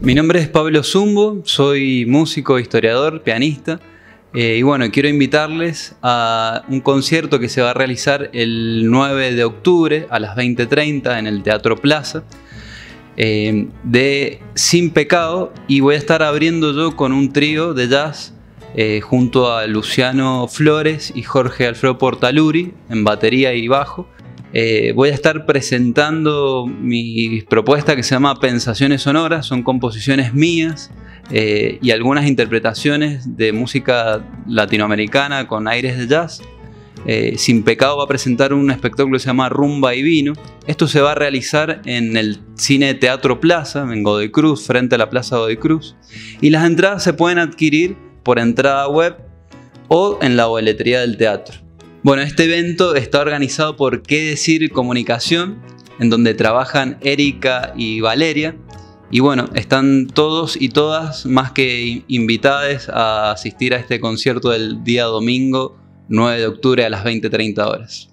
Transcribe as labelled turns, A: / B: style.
A: Mi nombre es Pablo Zumbo, soy músico, historiador, pianista y bueno, quiero invitarles a un concierto que se va a realizar el 9 de octubre a las 20:30 en el Teatro Plaza de Sin Pecado, y voy a estar abriendo yo con un trío de jazz junto a Luciano Flores y Jorge Alfredo Portaluri en batería y bajo. Voy a estar presentando mi propuesta que se llama Pensaciones Sonoras. Son composiciones mías y algunas interpretaciones de música latinoamericana con aires de jazz. Sin Pecado va a presentar un espectáculo que se llama Rumba y Vino. Esto se va a realizar en el Cine Teatro Plaza, en Godoy Cruz, frente a la Plaza Godoy Cruz. Y las entradas se pueden adquirir por entrada web o en la boletería del teatro. Bueno, este evento está organizado por Qué Decir Comunicación, en donde trabajan Erika y Valeria. Y bueno, están todos y todas más que invitadas a asistir a este concierto del día domingo 9 de octubre a las 20:30 horas.